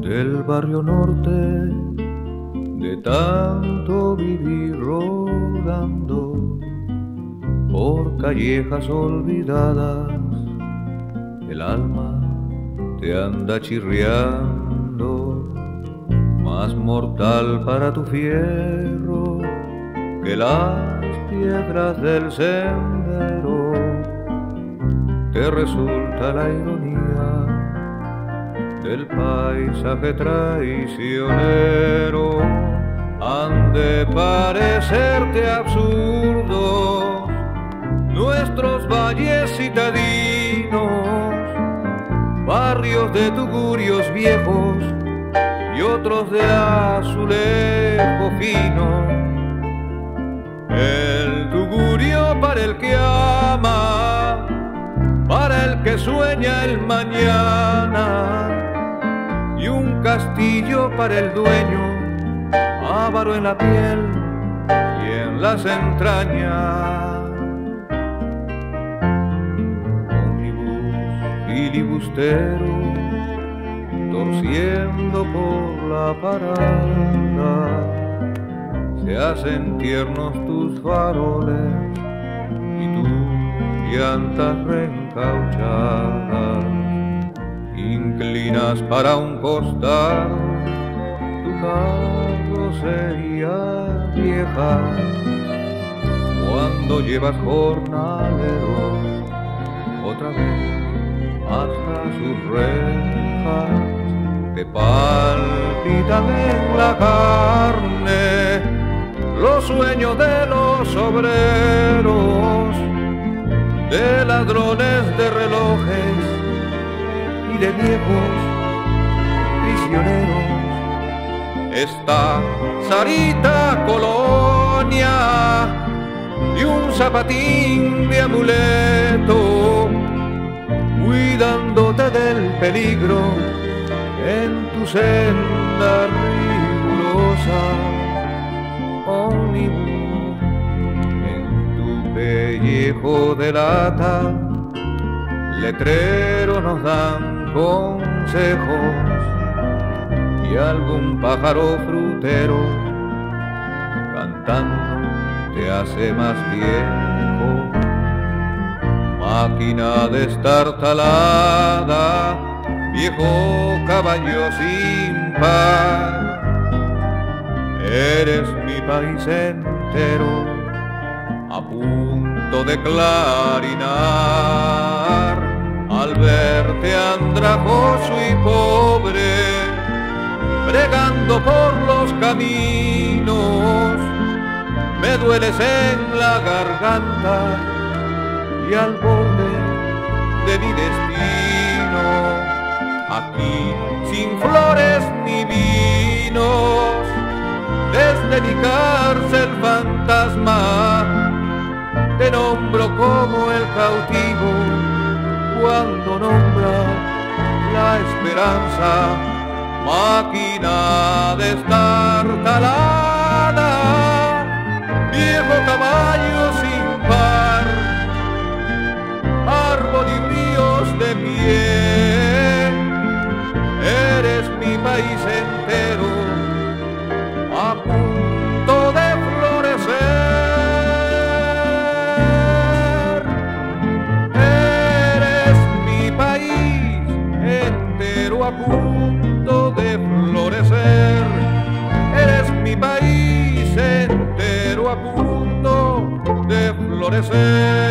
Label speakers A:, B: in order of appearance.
A: del barrio norte, de tanto vivir rodando por callejas olvidadas, el alma te anda chirriando, más mortal para tu fierro que las piedras del sendero. Te resulta la ironía del paisaje traicionero. Han de parecerte absurdos nuestros valles citadinos, barrios de tugurios viejos y otros de azulejo fino. El tugurio para el que ama, para el que sueña el mañana, y un castillo para el dueño, avaro en la piel y en las entrañas. Ómnibus filibustero, torciendo por la parada, se hacen tiernos tus faroles y tus llantas reencauchadas. Inclinas para un costado tu carrocería vieja, cuando llevas jornaleros otra vez hasta sus rejas. Te palpitan en la carne los sueños de los obreros, de ladrones de relojes y de viejos prisioneros. Esta Sarita colonia y un zapatín de amuleto, cuidándote del peligro en tu senda rigurosa. Ómnibus, en tu pellejo de lata, letreros nos dan consejos y algún pájaro frutero cantando te hace más viejo. Máquina destartalada, viejo caballo sin par, eres mi país entero a punto de clarinar. Al verte andrajoso y pobre, bregando por los caminos, me dueles en la garganta y al borde de mi destino. Aquí sin flores ni vinos, desde mi cárcel fantasma, te nombro como el cautivo cuando nombra la esperanza. Máquina destartalada, viejo caballo sin par, árbol y ríos de pie, eres mi país entero a punto de florecer. Eres mi país entero a punto de florecer. Eres mi país entero a punto de florecer.